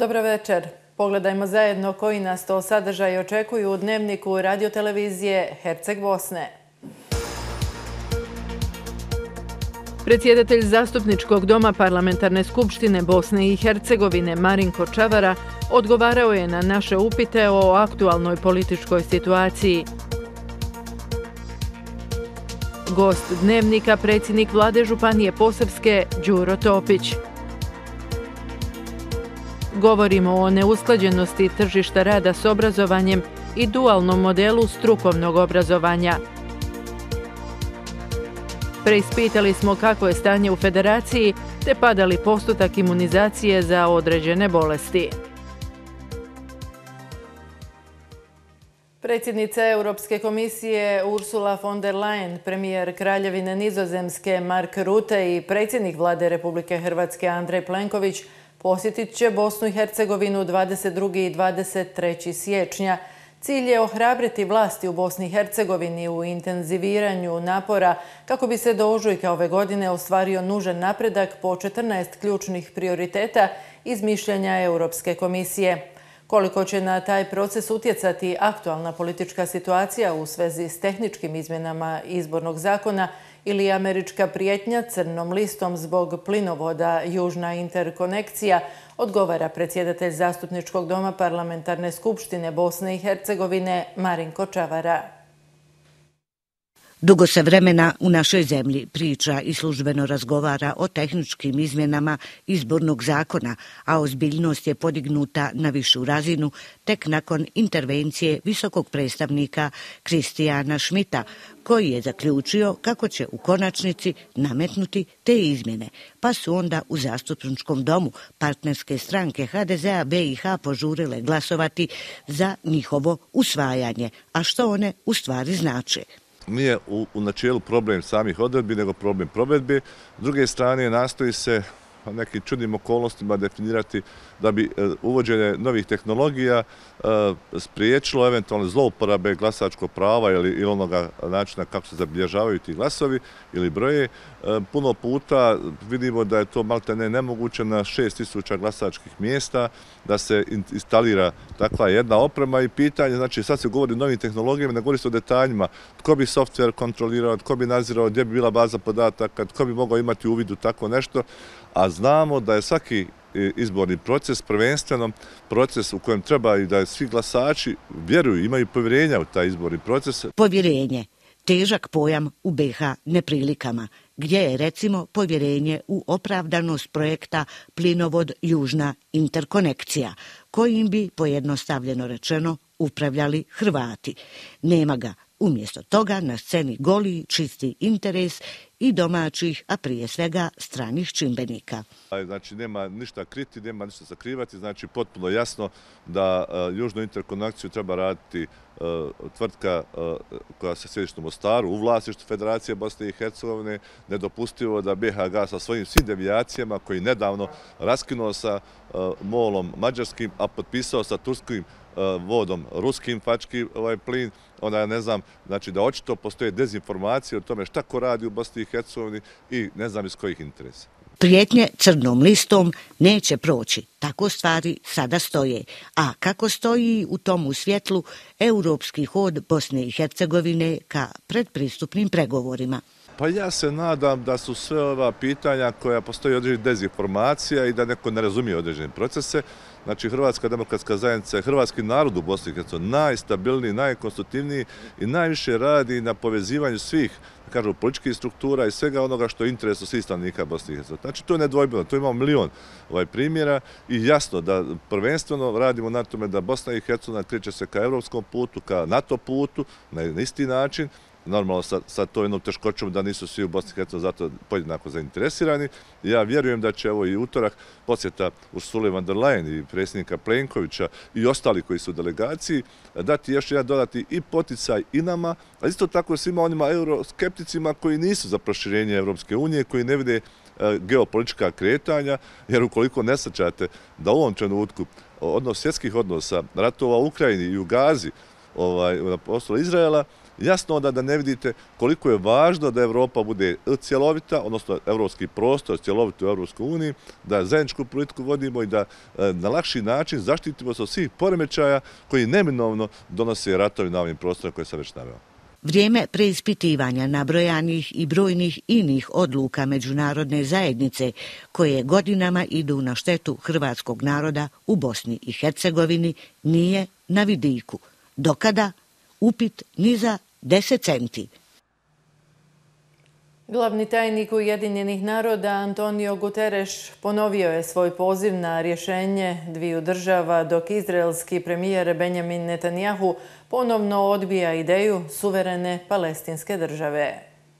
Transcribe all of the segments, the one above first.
Dobro večer. Pogledajmo zajedno koji nas to sadržaj očekuju u dnevniku radiotelevizije Herceg Bosne. Predsjedatelj Zastupničkog doma Parlamentarne skupštine Bosne i Hercegovine Marinko Čavara odgovarao je na naše upite o aktualnoj političkoj situaciji. Gost dnevnika predsjednik vlade Županije Posavske Đuro Topić. Govorimo o neusklađenosti tržišta rada s obrazovanjem i dualnom modelu strukovnog obrazovanja. Preispitali smo kako je stanje u Federaciji te padali postotak imunizacije za određene bolesti. Predsjednica Europske komisije Ursula von der Leyen, premijer Kraljevine Nizozemske Mark Rutte i predsjednik vlade Republike Hrvatske Andrej Plenković posjetit će Bosnu i Hercegovinu 22. i 23. siječnja. Cilj je ohrabriti vlasti u Bosni i Hercegovini u intenziviranju napora kako bi se do ožujka ove godine ostvario nužan napredak po 14 ključnih prioriteta iz mišljenja Europske komisije. Koliko će na taj proces utjecati aktualna politička situacija u svezi s tehničkim izmjenama izbornog zakona ili američka prijetnja crnom listom zbog plinovoda Južna interkonekcija, odgovara predsjedatelj Zastupničkog doma Parlamentarne skupštine Bosne i Hercegovine Marinko Čavara. Dugo se vremena u našoj zemlji priča i službeno razgovara o tehničkim izmjenama izbornog zakona, a ozbiljnost je podignuta na višu razinu tek nakon intervencije visokog predstavnika Kristijana Schmidta, koji je zaključio kako će u konačnici nametnuti te izmjene, pa su onda u Zastupničkom domu partnerske stranke HDZ-a BiH požurile glasovati za njihovo usvajanje. A što one u stvari znače? Nije u načelu problem samih odredbi, nego problem provedbe. S druge strane, nastoji se nekim čudnim okolnostima definirati da bi uvođenje novih tehnologija spriječilo eventualne zlouporabe glasačkog prava ili onoga načina kako se zabilježavaju ti glasovi ili broje. Puno puta vidimo da je to maltene nemoguće na 6000 glasačkih mjesta, da se instalira takva jedna oprema i pitanje, znači sad se govori o novim tehnologijama, ne govori se o detaljima, tko bi softver kontrolirao, tko bi nadzirao, gdje bi bila baza podataka, tko bi mogao imati uvid u tako nešto, a znamo da je svaki izborni proces prvenstveno proces u kojem treba i da svi glasači vjeruju, imaju povjerenja u taj izborni proces. Povjerenje, težak pojam u BiH neprilikama, gdje je recimo povjerenje u opravdanost projekta plinovod Južna interkonekcija, kojim bi pojednostavljeno rečeno upravljali Hrvati. Nema ga. Umjesto toga na sceni goli čisti interes i domaćih, a prije svega stranih čimbenika. Znači nema ništa kriti, nema ništa sakrivati, znači potpuno jasno da Južnu interkonekciju treba raditi tvrtka koja se sjedište u Mostaru u vlasništvu Federacije Bosne i Hercegovine. Nedopustivo da BiH sa svojim svim devijacijama koji nedavno raskinuo sa MOL-om mađarskim, a potpisao sa turskim vodom ruskim fački plin, onda ja ne znam, znači da očito postoje dezinformacije o tome šta ko radi u Bosni i Hercegovini i ne znam iz kojih interesa. Prijetnje crnom listom neće proći, tako stvari sada stoje. A kako stoji u tomu svjetlu europski hod Bosne i Hercegovine ka predpristupnim pregovorima? Pa ja se nadam da su sve ova pitanja koja postoji određena dezinformacija i da neko ne razumije određene procese. Znači, Hrvatska demokratska zajednica je hrvatski narod u Bosni i Hercegovini najstabilniji, najkonstruktivniji i najviše radi na povezivanju svih, kažu, političkih struktura i svega onoga što je interesu svih stanovnika Bosne i Hercegovine. Znači, to je nedvojbeno, to imamo milion primjera i jasno da prvenstveno radimo na tome da Bosna i Hercegovina kreće se ka evropskom putu, ka NATO putu, na isti način. Normalno sa to jednom teškoćom da nisu svi u Bosni i Hercegovini zato podjednako zainteresirani. Ja vjerujem da će ovo i utorak posjeta Ursule von der Leyen i predsjednika Plenkovića i ostali koji su u delegaciji dati još jedan dodati i poticaj i nama, a isto tako svima onima euroskepticima koji nisu za proširenje Evropske unije, koji ne vide geopolitička kretanja, jer ukoliko ne shvaćate da u ovom trenutku svjetskih odnosa, ratova u Ukrajini i u Gazi, na prostoru Izraela, jasno onda da ne vidite koliko je važno da Evropa bude cjelovita, odnosno evropski prostor cjelovit u Evropskoj uniji, da zajedničku politiku vodimo i da na lakši način zaštitimo se od svih poremećaja koji neminovno donose ratovi na ovim prostorima koje sam već naveo. Vrijeme preispitivanja nabrojanih i brojnih inih odluka međunarodne zajednice koje godinama idu na štetu hrvatskog naroda u Bosni i Hercegovini nije na vidiku. Dokada? Upit ni za 10 centi. Glavni tajnik Ujedinjenih naroda Antonio Guterres ponovio je svoj poziv na rješenje dviju država, dok izraelski premijer Benjamin Netanjahu ponovno odbija ideju suverene palestinske države.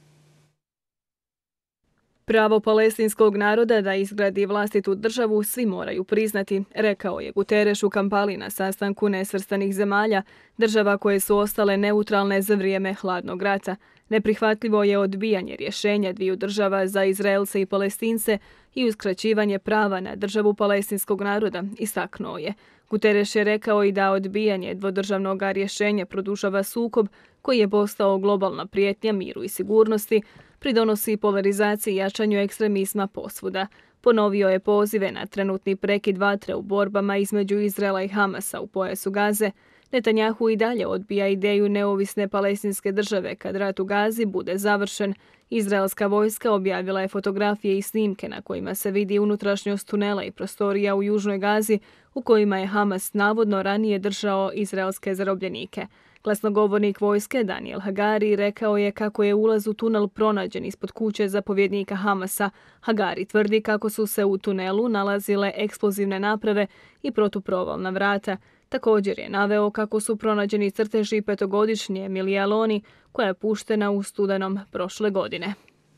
Pravo palestinskog naroda da izgradi vlastitu državu svi moraju priznati, rekao je Guterres u Kampali na sastanku nesvrstanih zemalja, država koje su ostale neutralne za vrijeme hladnog rata. Neprihvatljivo je odbijanje rješenja dviju država za Izraelce i Palestince i uskraćivanje prava na državu palestinskog naroda, istaknuo je. Guterres je rekao i da odbijanje dvodržavnog rješenja produžava sukob koji je postao globalna prijetnja miru i sigurnosti, pridonosi polarizaciji i jačanju ekstremizma posvuda. Ponovio je pozive na trenutni prekid vatre u borbama između Izraela i Hamasa u pojasu Gaze. Netanjahu i dalje odbija ideju neovisne palestinske države kad rat u Gazi bude završen. Izraelska vojska objavila je fotografije i snimke na kojima se vidi unutrašnjost tunela i prostorija u južnoj Gazi u kojima je Hamas navodno ranije držao izraelske zarobljenike. Glasnogovornik vojske Daniel Hagari rekao je kako je ulaz u tunel pronađen ispod kuće zapovjednika Hamasa. Hagari tvrdi kako su se u tunelu nalazile eksplozivne naprave i protuprovalna vrata. Također je naveo kako su pronađeni crteži petogodišnje Emilije Aloni, koja je puštena u studenom prošle godine.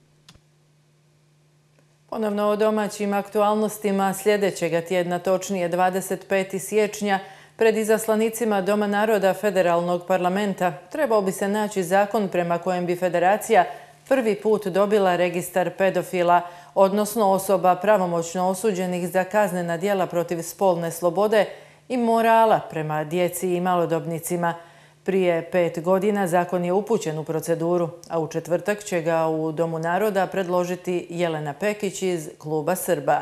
Ponovno o domaćim aktualnostima sljedećega tjedna, točnije 25. siječnja, pred izaslanicima Doma naroda Federalnog parlamenta trebao bi se naći zakon prema kojem bi federacija prvi put dobila registar pedofila, odnosno osoba pravomoćno osuđenih za kaznena djela protiv spolne slobode i morala prema djeci i malodobnicima. Prije 5 godina zakon je upućen u proceduru, a u četvrtak će ga u Domu naroda predložiti Jelena Pekić iz Kluba Srba.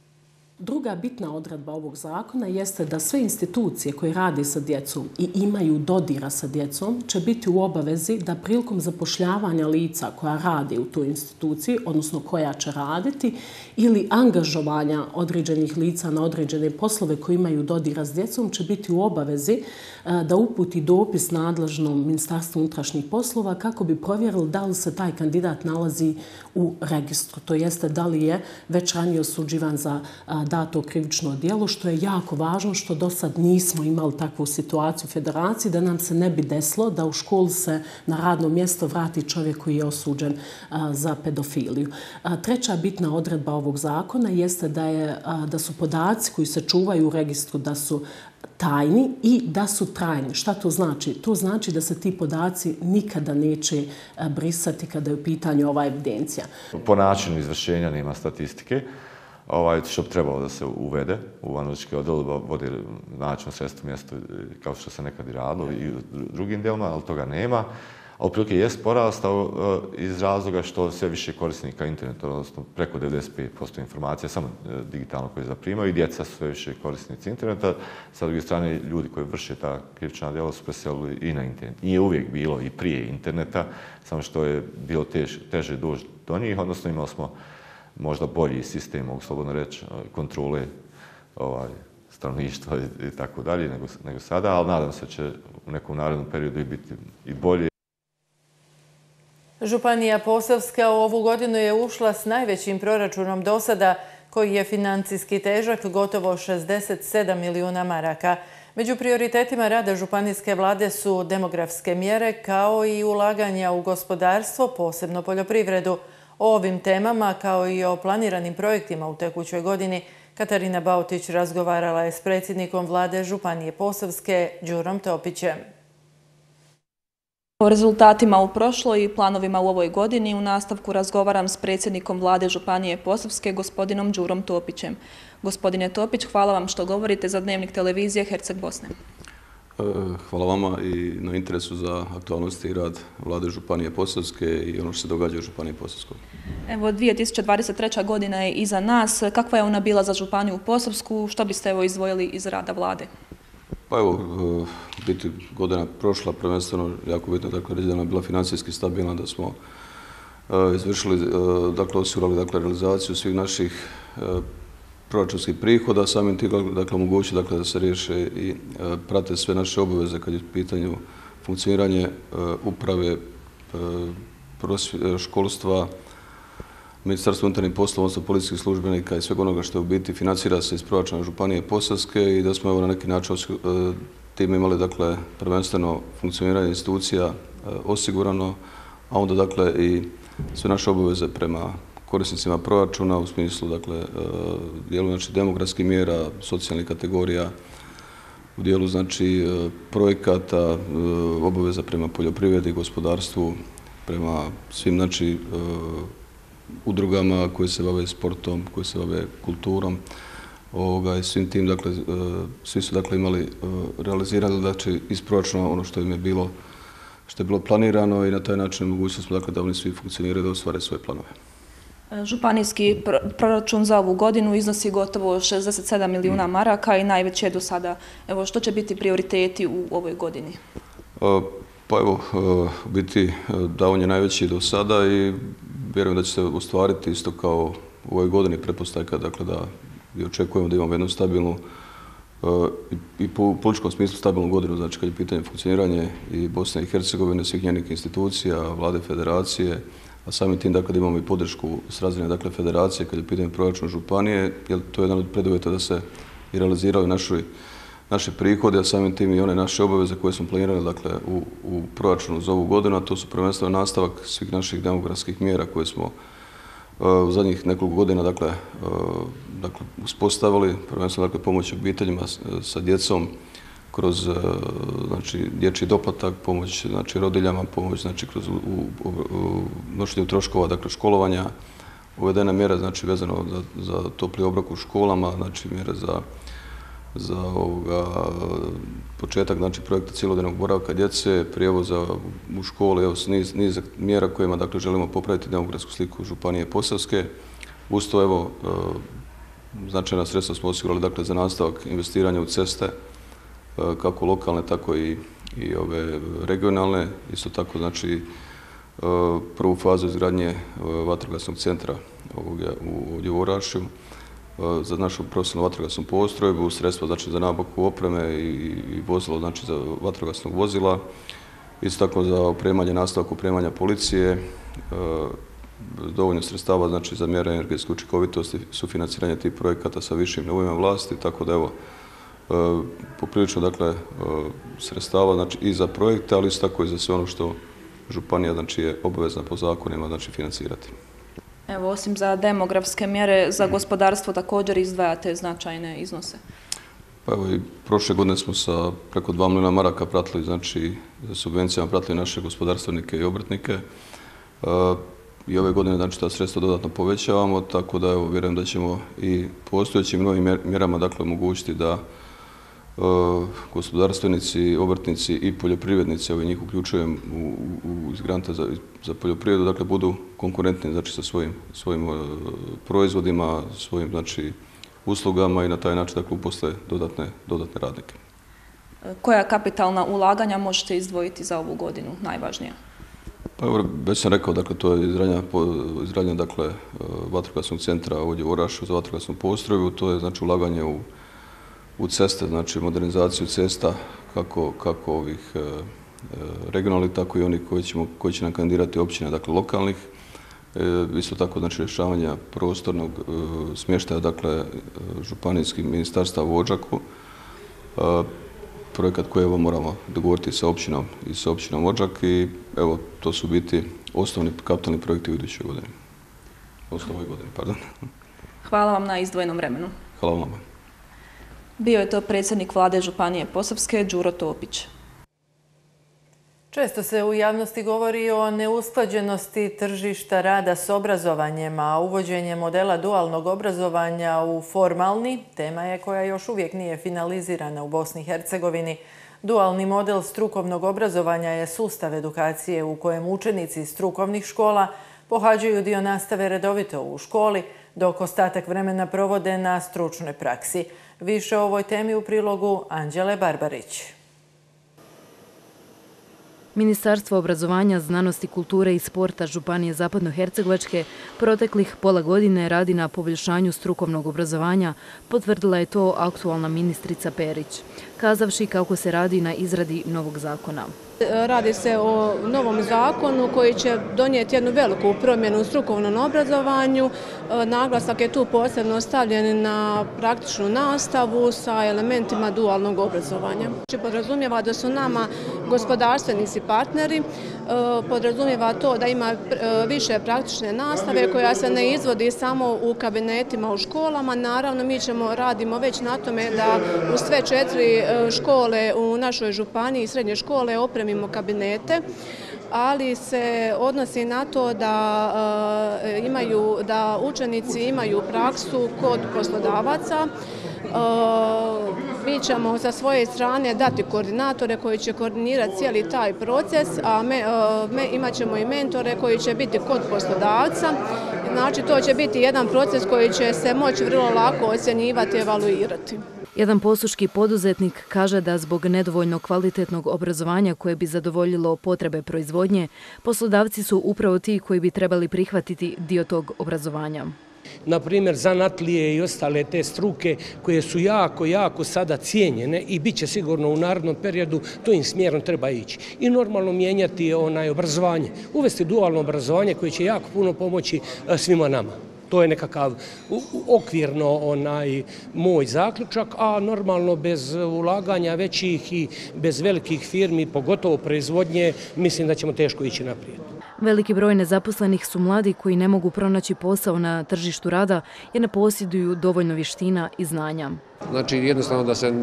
Druga bitna odredba ovog zakona jeste da sve institucije koje rade sa djecom i imaju dodira sa djecom će biti u obavezi da prilikom zapošljavanja lica koja radi u toj instituciji, odnosno koja će raditi, ili angažovanja određenih lica na određene poslove koji imaju dodira s djecom, će biti u obavezi da uputi dopis nadležnom Ministarstvu unutrašnjih poslova kako bi provjerili da li se taj kandidat nalazi u registru. To jeste da li je već ranije osuđivan za dato krivično djelo, što je jako važno, što do sad nismo imali takvu situaciju u federaciji, da nam se ne bi desilo da u školu se na radno mjesto vrati čovjek koji je osuđen za pedofiliju. Treća bitna odredba ovog zakona jeste da su podaci koji se čuvaju u registru da su tajni i da su trajni. Šta to znači? To znači da se ti podaci nikada neće brisati kada je u pitanju ova evidencija. Po načinu izvršenja nema statistike, što bi trebalo da se uvede u analitičke odjele, vodi način sredstvo mjesto kao što se nekad i radilo i u drugim dijelima, ali toga nema. A otprilike je porastao iz razloga što sve više korisnika interneta, odnosno preko 95% informacija, samo digitalno koje zaprimaju, i djeca su sve više korisnici interneta. Sa druge strane, ljudi koji vrše ta krivična djela su preselili i na internet. Nije uvijek bilo i prije interneta, samo što je bilo teže doći do njih, odnosno imali smo možda bolji sistem, mogu slobodno reći, kontrole stanovništva i tako dalje nego sada, ali nadam se će u nekom narednom periodu i biti i bolje. Županija Posavska ovu godinu je ušla s najvećim proračunom do sada, koji je financijski težak gotovo 67 milijuna maraka. Među prioritetima rada županijske vlade su demografske mjere kao i ulaganja u gospodarstvo, posebno poljoprivredu. O ovim temama, kao i o planiranim projektima u tekućoj godini, Katarina Bautić razgovarala je s predsjednikom vlade Županije Posavske, Đurom Topićem. O rezultatima u prošloj i planovima u ovoj godini u nastavku razgovaram s predsjednikom vlade Županije Posavske, gospodinom Đurom Topićem. Gospodine Topić, hvala vam što govorite za Dnevnik televizije Herceg Bosne. Hvala vama i na interesu za aktualnosti i rad Vlade Županije Posavske i ono što se događa u Županiji Posavskoj. Evo, 2023. godina je iza nas. Kakva je ona bila za Županiju Posavsku? Što biste izdvojili iz rada Vlade? Pa evo, biti godina prošla, prvenstveno jako bitno, dakle, da je bila financijski stabilna, da smo izvršili, dakle, osigurali, dakle, realizaciju svih naših proračunskih prihoda, samim tim, dakle, omogući, dakle, da se riješe i prate sve naše obaveze kad je u pitanju funkcioniranje uprave, školstva, Ministarstvo unutarnjih poslova, odnosno policijskih službenika i svega onoga što je u biti financira se iz proračuna Županije Posavske i da smo na neki način time imali, dakle, prvenstveno funkcioniranje institucija osigurano, a onda, dakle, i sve naše obaveze prema korisnicima proračuna u smislu, dakle, dijelu, znači, demografskih mjera, socijalnih kategorija, u dijelu, znači, projekata, obaveza prema poljoprivredi, gospodarstvu, prema svim, znači, udrugama koje se bave sportom, koje se bave kulturom i svim tim, dakle, svi su, dakle, imali realizirano, znači, iz proračuna ono što im je bilo, što je bilo planirano i na taj način mogućnost smo, dakle, da oni svi funkcioniraju da ostvare svoje planove. Županijski proračun za ovu godinu iznosi gotovo 67 milijuna maraka i najveći je do sada. Evo, što će biti prioriteti u ovoj godini? Pa evo, biti da on je najveći do sada i vjerujem da će se ostvariti isto kao u ovoj godini pretpostavka, dakle, da i očekujemo da imamo jednu stabilnu i po političkom smislu stabilnu godinu, znači kad je pitanje funkcioniranje i Bosne i Hercegovine, svih njenih institucija, vlade federacije, a samim tim, dakle, da imamo i podršku s razine, dakle, federacije kad je pitanje proračuna županije, jer to je jedan od preduvjeta da se i realiziraju naše prihode, a samim tim i one naše obaveze koje smo planirali, dakle, u proračunu za ovu godinu, a to su prvenstveno nastavak svih naših demografskih mjera koje smo u zadnjih nekoliko godina, dakle, uspostavili, prvenstveno, dakle, pomoć obiteljima sa djecom kroz, znači, dječji doplatak, pomoć, znači, rodiljama, pomoć, znači, kroz nošenje troškova, dakle, školovanja, uvedene mjere, znači, vezano za topli obrok u školama, znači, mjere za početak, znači, projekta cjelodnevnog boravka djece, prijevoza u škole, evo, niz mjera kojima, dakle, želimo popraviti demografsku sliku Županije Posavske. Uz to, evo, značajna sredstva smo osigurali, dakle, za nastavak investiranja u ceste, kako lokalne, tako i ove regionalne. Isto tako, znači, prvu fazu izgradnje vatrogasnog centra ovdje u Orašju za našu profesionalnu vatrogasnu postrojbu, sredstva, znači, za nabavku opreme i vozilo, znači, za vatrogasnog vozila. Isto tako za opremanje, nastavak opremanja policije, dovoljno sredstava, znači, za mjere energetske učinkovitosti, sufinanciranje tih projekata sa višim nivoima vlasti, tako da, evo, poprilično, dakle, sredstava, znači, i za projekte, ali isto tako i za sve ono što županija, znači, je obavezna po zakonima, znači, financirati. Evo, osim za demografske mjere, za gospodarstvo također izdvajate značajne iznose. Pa evo, i prošle godine smo sa preko 2 milijuna maraka pratili, znači, subvencijama pratili naše gospodarstvenike i obrtnike. I ove godine, znači, ta sredstva dodatno povećavamo, tako da, evo, vjerujem da ćemo i postojećim novim mjerama, dakle, omogućiti da gospodarstvenici, obrtnici i poljoprivrednici, evo, njih uključujem iz granta za poljoprivredu, dakle, budu konkurentni, znači, sa svojim proizvodima, svojim, znači, uslugama i na taj način, dakle, uposle dodatne radnike. Koja kapitalna ulaganja možete izdvojiti za ovu godinu, najvažnija? Pa evo, već sam rekao, dakle, to je izgradnja, dakle, vatrogasnog centra ovdje u Orašu za vatrogasnu postrojbu, to je, znači, ulaganje u ceste, znači, modernizaciju cesta, kako ovih regionalnih, tako i onih koji će nam kandidirati općine, dakle, lokalnih. Isto tako, znači, rješavanja prostornog smještaja, dakle, županijskih ministarstva u Odžaku. Projekat koji, evo, moramo dogovoriti sa općinom Odžak i, evo, to su biti osnovni kapitalni projekti u idućoj godini. Osnovoj godini, pardon. Hvala vam na izdvojenom vremenu. Hvala vam. Bio je to predsjednik Vlade Županije Posavske, Đuro Topić. Često se u javnosti govori o neusklađenosti tržišta rada s obrazovanjem, a uvođenje modela dualnog obrazovanja u formalni tema je koja još uvijek nije finalizirana u Bosni i Hercegovini. Dualni model strukovnog obrazovanja je sustav edukacije u kojem učenici strukovnih škola pohađaju dio nastave redovito u školi, dok ostatak vremena provode na stručnoj praksi. Više o ovoj temi u prilogu Anđele Barbarić. Ministarstvo obrazovanja, znanosti, kulture i sporta Županije Zapadnohercegovačke proteklih pola godine radi na poboljšanju strukovnog obrazovanja, potvrdila je to aktualna ministrica Perić, kazavši kako se radi na izradi novog zakona. Radi se o novom zakonu koji će donijeti jednu veliku promjenu u strukovnom obrazovanju. Naglasak je tu posebno stavljen na praktičnu nastavu sa elementima dualnog obrazovanja. Podrazumijeva da su nama gospodarstvenici partneri, podrazumijeva to da ima više praktične nastave koja se ne izvodi samo u kabinetima u školama. Naravno, mi radimo već na tome da u sve 4 škole u našoj županiji i srednje škole opremimo kabinete, ali se odnosi na to da učenici imaju praksu kod poslodavaca. Mi ćemo sa svoje strane dati koordinatore koji će koordinirati cijeli taj proces, a imat ćemo i mentore koji će biti kod poslodavca. Znači, to će biti jedan proces koji će se moći vrlo lako ocjenjivati i evaluirati. Jedan posuški poduzetnik kaže da zbog nedovoljno kvalitetnog obrazovanja koje bi zadovoljilo potrebe proizvodnje, poslodavci su upravo ti koji bi trebali prihvatiti dio tog obrazovanja. Na primjer, zanatlije i ostale te struke koje su jako sada cijenjene i bit će sigurno u narednom periodu, to im smjerom treba ići. I normalno mijenjati obrazovanje, uvesti dualno obrazovanje koje će jako puno pomoći svima nama. To je nekakav okvirno moj zaključak, a normalno bez ulaganja većih i bez velikih firmi, pogotovo proizvodnje, mislim da ćemo teško ići naprijed. Veliki broj nezaposlenih su mladi koji ne mogu pronaći posao na tržištu rada jer ne posjeduju dovoljno vještina i znanja. Znači jednostavno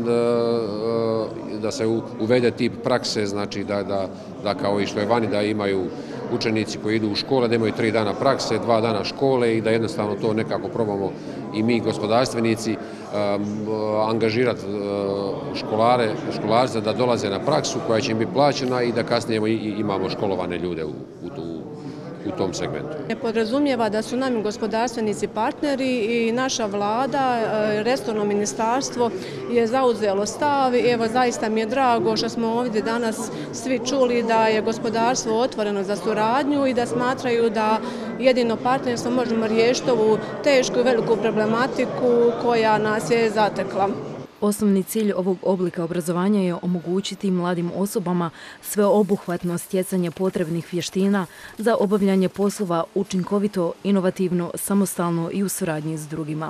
da se uvede tip prakse, znači da kao i što je vani da imaju učenici koji idu u škole, da imaju 3 dana prakse, 2 dana škole i da jednostavno to nekako probamo i mi gospodarstvenici angažirati školarce da dolaze na praksu koja će im biti plaćena i da kasnije imamo školovane ljude u tom segmentu. Podrazumijeva da su nam gospodarstvenici partneri i naša vlada, resorno ministarstvo je zauzelo stav i evo zaista mi je drago što smo ovdje danas svi čuli da je gospodarstvo otvoreno za suradnju i da smatraju da jedino partnerstvo možemo riješiti ovu tešku i veliku problematiku koja nas je zatekla. Osnovni cilj ovog oblika obrazovanja je omogućiti mladim osobama sveobuhvatno stjecanje potrebnih vještina za obavljanje poslova učinkovito, inovativno, samostalno i u suradnji s drugima.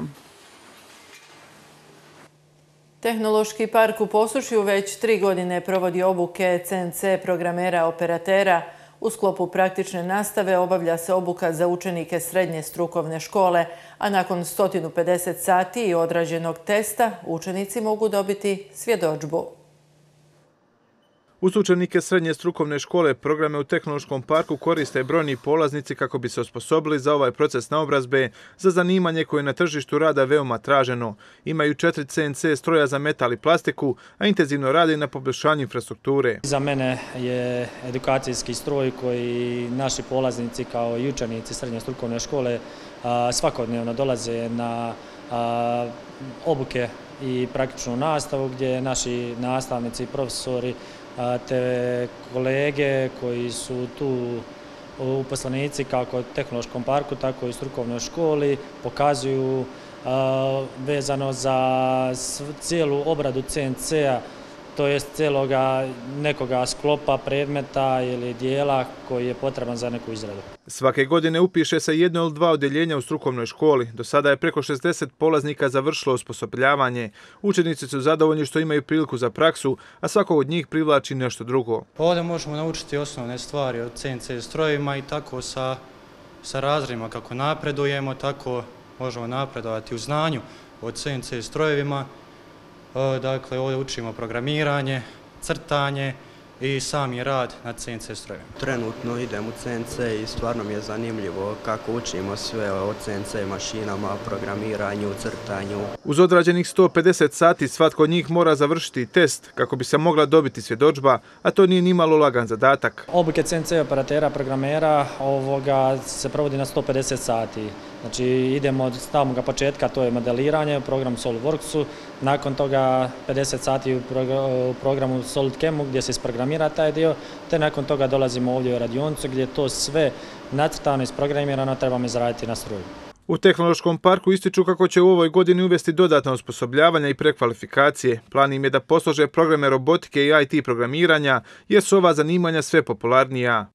Tehnološki park u Posušju već 3 godine provodi obuke CNC programera operatera. U sklopu praktične nastave obavlja se obuka za učenike srednje strukovne škole, a nakon 150 sati i odrađenog testa učenici mogu dobiti svjedodžbu. Uz učenike srednje strukovne škole programe u Tehnološkom parku koriste brojni polaznici kako bi se osposobili za ovaj proces naobrazbe za zanimanje koje je na tržištu rada veoma traženo. Imaju 4 CNC stroja za metal i plastiku, a intenzivno rade na poboljšanju infrastrukture. Za mene je edukacijski stroj koji naši polaznici kao i učenici srednje strukovne škole svakodnevno dolaze na obuke i praktičnu nastavu gdje naši nastavnici i profesori te kolege koji su tu uposlenici kako u Tehnološkom parku, tako i u strukovnoj školi pokazuju vezano za cijelu obradu CNC-a, to jest cijeloga nekoga sklopa predmeta ili dijela koji je potreban za neku izradu. Svake godine upiše se 1 ili 2 odjeljenja u strukovnoj školi. Do sada je preko 60 polaznika završilo osposobljavanje. Učenici su zadovoljni što imaju priliku za praksu, a svako od njih privlači nešto drugo. Ovdje možemo naučiti osnovne stvari od CNC strojima i tako sa razredima kako napredujemo, tako možemo napredovati u znanju od CNC strojevima. Dakle, ovdje učimo programiranje, crtanje, i sami rad na CNC strojevima. Trenutno idem u CNC i stvarno mi je zanimljivo kako učimo sve o CNC mašinama, programiranju, crtanju. Uz odrađenih 150 sati svatko od njih mora završiti test kako bi se mogla dobiti svjedodžba, a to nije nimalo lagan zadatak. Obuke CNC operatera, programera se provodi na 150 sati. Znači idemo od samog početka, to je modeliranje u programu SolidWorksu, nakon toga 50 sati u programu SolidCamu gdje se isprogramira taj dio, te nakon toga dolazimo ovdje u radionicu gdje to sve nacrtano i isprogramirano trebamo izraditi na struju. U Tehnološkom parku ističu kako će u ovoj godini uvesti dodatna osposobljavanja i prekvalifikacije. Plan im je da poslože programe robotike i IT programiranja, jer su ova zanimanja sve popularnija.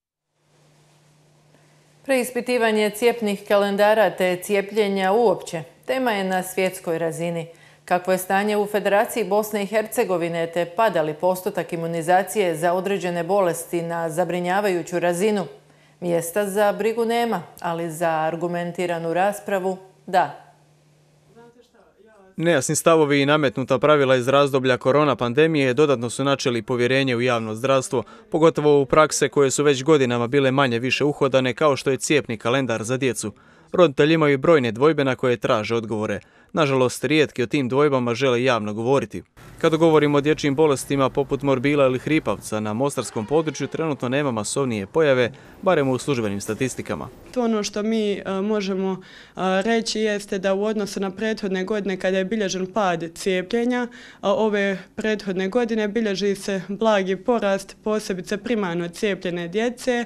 Preispitivanje cijepnih kalendara te cijepljenja uopće tema je na svjetskoj razini. Kakvo je stanje u Federaciji Bosne i Hercegovine te pada li postotak imunizacije za određene bolesti na zabrinjavajuću razinu? Mjesta za brigu nema, ali za argumentiranu raspravu da. Nejasni stavovi i nametnuta pravila iz razdoblja korona pandemije dodatno su načeli povjerenje u javno zdravstvo, pogotovo u prakse koje su već godinama bile manje više uhodane kao što je cijepni kalendar za djecu. Roditelji imaju brojne dvojbe na koje traže odgovore. Nažalost, rijetki o tim dvojbama žele javno govoriti. Kada govorimo o dječjim bolestima poput morbila ili hripavca, na mostarskom području trenutno nema masovnije pojave, barem u službenim statistikama. To ono što mi možemo reći jeste da u odnosu na prethodne godine kada je bilježen pad cijepljenja, ove prethodne godine bilježi se blagi porast posebice primarno cijepljene djece,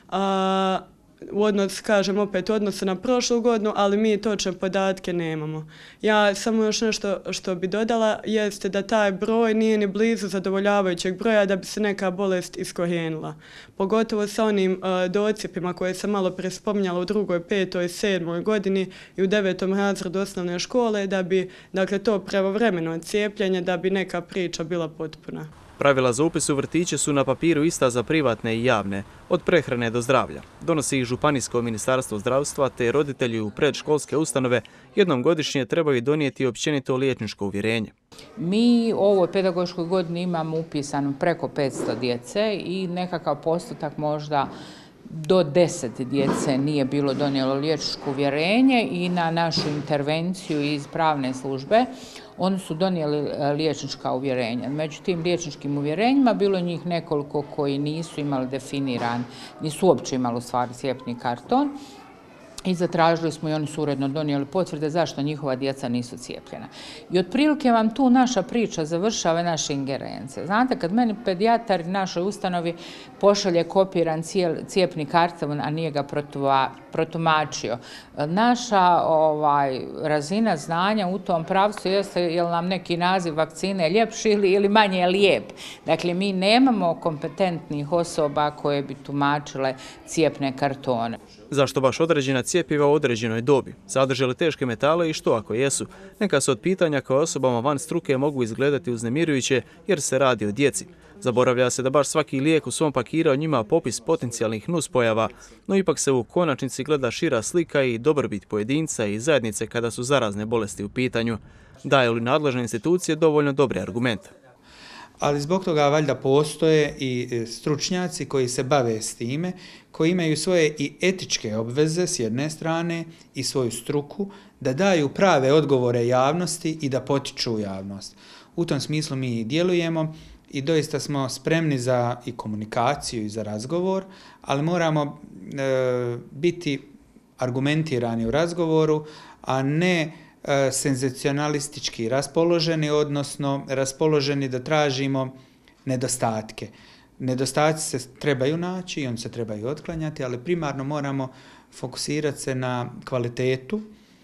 u odnosu, kažem opet, u odnosu na prošlu godinu, ali mi točne podatke nemamo. Ja samo još nešto što bi dodala jeste da taj broj nije ni blizu zadovoljavajućeg broja da bi se neka bolest iskorijenila. Pogotovo sa onim docijepima koje sam malo prije spominjala u 2., 5., 7. godini i u 9. razredu osnovne škole, da bi, dakle, to pravovremeno cijepljenje, da bi neka priča bila potpuna. Pravila za upis u vrtiće su na papiru ista za privatne i javne, od prehrane do zdravlja. Donosi ih Županijsko ministarstvo zdravstva, te roditelji u predškolske ustanove jednom godišnje trebaju donijeti općenito liječničko uvjerenje. Mi u ovoj pedagoškoj godini imamo upisano preko 500 djece i nekakav postotak možda do 10 djece nije bilo donijelo liječničko uvjerenje i na našu intervenciju iz pravne službe oni su donijeli liječnička uvjerenja. Među tim liječničkim uvjerenjima bilo je njih nekoliko koji nisu imali definiran, nisu uopće imali u stvari cijepni karton. I zatražili smo i oni su uredno donijeli potvrde zašto njihova djeca nisu cijepljena. I otprilike vam tu naša priča završava naše ingerencije. Znate, kad meni pedijatar u našoj ustanovi pošalje kopiran cijepni karton, a nije ga protumačio, naša razina znanja u tom pravcu jeste je li nam neki naziv vakcine ljepši ili manje lijep. Dakle, mi nemamo kompetentnih osoba koje bi tumačile cijepne kartone. Zašto baš određena cjepiva u određenoj dobi? Sadrže li teške metale i što ako jesu? Neka su od pitanja koje osobama van struke mogu izgledati uznemirujuće jer se radi o djeci. Zaboravlja se da baš svaki lijek u svom pakiranju ima popis potencijalnih nuspojava, no ipak se u konačnici gleda šira slika i dobrobit pojedinca i zajednice kada su zarazne bolesti u pitanju. Daju li nadležne institucije dovoljno dobre argumente? Ali zbog toga valjda postoje i stručnjaci koji se bave s time, koji imaju svoje i etičke obveze s jedne strane i svoju struku, da daju prave odgovore javnosti i da potiču javnost. U tom smislu mi djelujemo i doista smo spremni za i komunikaciju i za razgovor, ali moramo biti argumentirani u razgovoru, a ne senzacionalistički raspoloženi, odnosno raspoloženi da tražimo nedostatke. Nedostaci se trebaju naći i oni se trebaju otklanjati, ali primarno moramo fokusirati se na kvalitetu,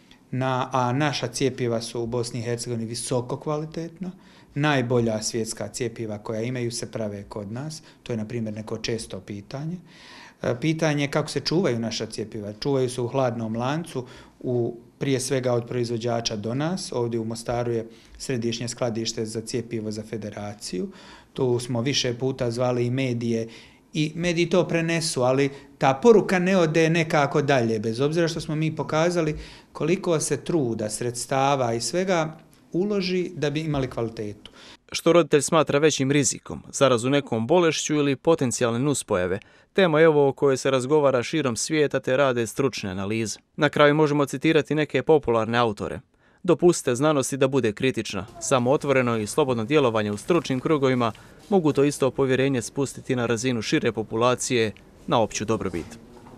a naša cjepiva su u Bosni i Hercegovini visoko kvalitetna. Najbolja svjetska cjepiva koja imaju se prave kod nas. To je, na primjer, neko često pitanje. Pitanje je kako se čuvaju naša cjepiva. Čuvaju se u hladnom lancu, prije svega od proizvođača do nas. Ovdje u Mostaru je središnje skladište za cjepivo za federaciju. Tu smo više puta zvali i medije i mediji to prenesu, ali ta poruka ne ode nekako dalje, bez obzira što smo mi pokazali koliko se truda, sredstava i svega uloži da bi imali kvalitetu. što roditelj smatra većim rizikom, zarazu nekom bolešću ili potencijalne nuspojave. Tema je ovo o kojoj se razgovara širom svijeta te rade stručne analize. Na kraju možemo citirati neke popularne autore. Dopustite znanosti da bude kritična. Samo otvoreno i slobodno djelovanje u stručnim krugovima mogu to isto povjerenje spustiti na razinu šire populacije, na opću dobrobit.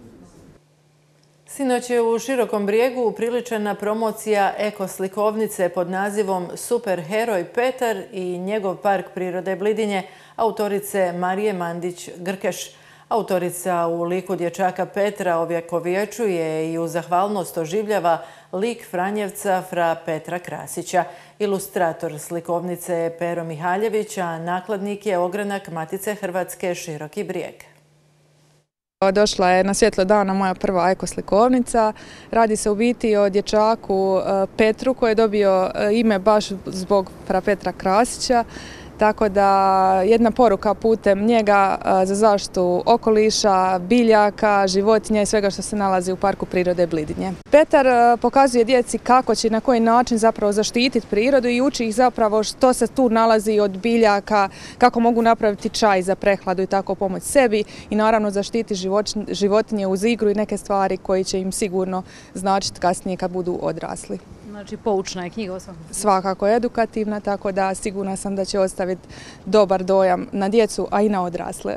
Sinoć je u Širokom Brijegu upriličena promocija ekoslikovnice pod nazivom Superheroj Petar i njegov park prirode Blidinje autorice Marije Mandić-Grkeš. Autorica u liku dječaka Petra ovjekovječuje i u zahvalnost oživljava lik Franjevca fra Petra Krasića. Ilustrator slikovnice je Pero Mihaljević, a nakladnik je ogranak Matice Hrvatske Široki Brijeg. Došla je na svjetlo dana moja prva ekoslikovnica. Radi se u biti o dječaku Petru koji je dobio ime baš zbog fra Petra Krasića. Tako da jedna poruka putem njega za zaštitu okoliša, biljaka, životinja i svega što se nalazi u Parku prirode Blidinje. Petar pokazuje djeci kako će i na koji način zapravo zaštititi prirodu i uči ih zapravo što se tu nalazi od biljaka, kako mogu napraviti čaj za prehladu i tako pomoći sebi i naravno zaštiti životinje uz igru i neke stvari koji će im sigurno značiti kasnije kad budu odrasli. Znači poučna je knjiga svakako edukativna, tako da sigurna sam da će ostaviti dobar dojam na djecu, a i na odrasle.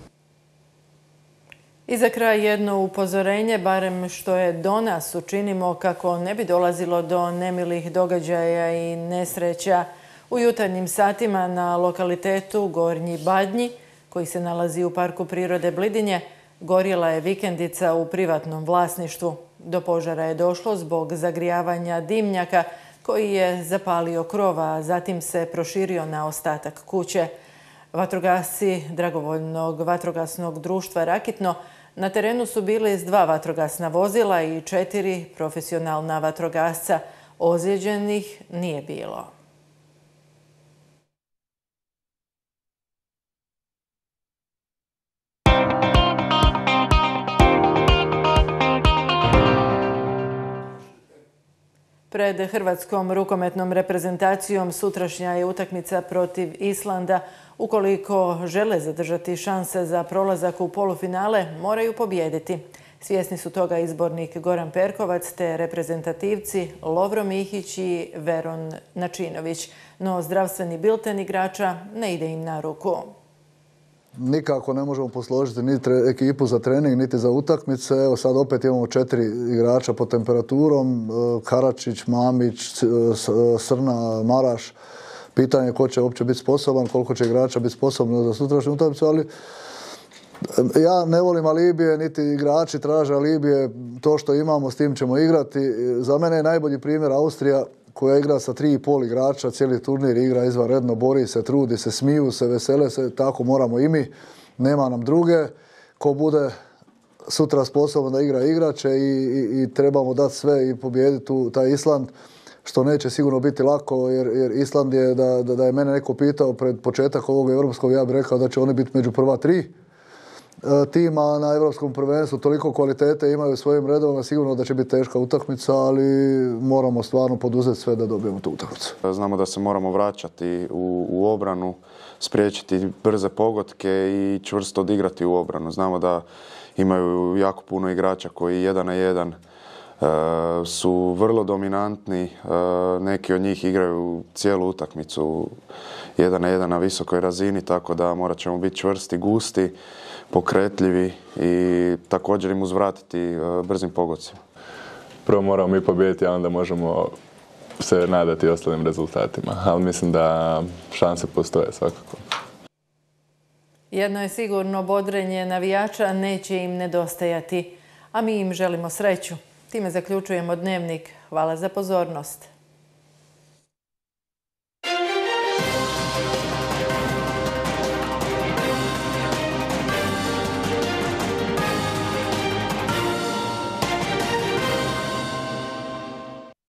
I za kraj jedno upozorenje, barem što je do nas, učinimo kako ne bi dolazilo do nemilih događaja i nesreća. U jutarnjim satima na lokalitetu Gornji Badnji, koji se nalazi u Parku prirode Blidinje, gorjela je vikendica u privatnom vlasništvu. Do požara je došlo zbog zagrijavanja dimnjaka koji je zapalio krov, a zatim se proširio na ostatak kuće. Vatrogasci Dragovoljnog vatrogasnog društva Rakitno na terenu su bili s 2 vatrogasna vozila i 4 profesionalna vatrogasca. Ozlijeđenih nije bilo. Pred hrvatskom rukometnom reprezentacijom sutrašnja je utakmica protiv Islanda. Ukoliko žele zadržati šanse za prolazak u polufinale, moraju pobijediti. Svjesni su toga izbornik Goran Perkovac te reprezentativci Lovro Mihić i Veron Načinović. No zdravstveni bilten igrača ne ide im na ruku. Nikako ne možemo posložiti ni ekipu za trening, niti za utakmice. Evo sad opet imamo 4 igrača pod temperaturom. Karačić, Mamić, Srna, Maraš. Pitanje je ko će uopće biti sposoban, koliko će igrača biti sposobno za sutrašnju utakmicu, ali ja ne volim alibije, niti igrači traže alibije. To što imamo, s tim ćemo igrati. Za mene je najbolji primjer Austrija, koja igra sa 3,5 igrača, cijeli turnir igra izvanredno, bori se, trudi se, smiju se, vesele se, tako moramo i mi. Nema nam druge. Ko bude sutra sposoban da igra, igraće i trebamo dati sve i pobijediti taj Island, što neće sigurno biti lako, jer Island je, da je mene neko pitao pred početak ovog europskog, ja bih rekao da će oni biti među prva 3 tima na europskom prvenstvu, toliko kvalitete imaju u svojim redovima, sigurno da će biti teška utakmica, ali moramo stvarno poduzeti sve da dobijemo tu utakmicu. Znamo da se moramo vraćati u obranu, spriječiti brze pogodke i čvrsto odigrati u obranu. Znamo da imaju jako puno igrača koji 1 na 1 su vrlo dominantni, neki od njih igraju cijelu utakmicu 1 na 1 na visokoj razini, tako da morat ćemo biti čvrsti, gusti, pokretljivi i također im uzvratiti brzim pogodcima. Prvo moramo mi pobijediti, a onda možemo se nadati ostalim rezultatima, ali mislim da šanse postoje svakako. Jedno je sigurno, bodrenje navijača neće im nedostajati, a mi im želimo sreću. Time zaključujemo Dnevnik. Hvala za pozornost.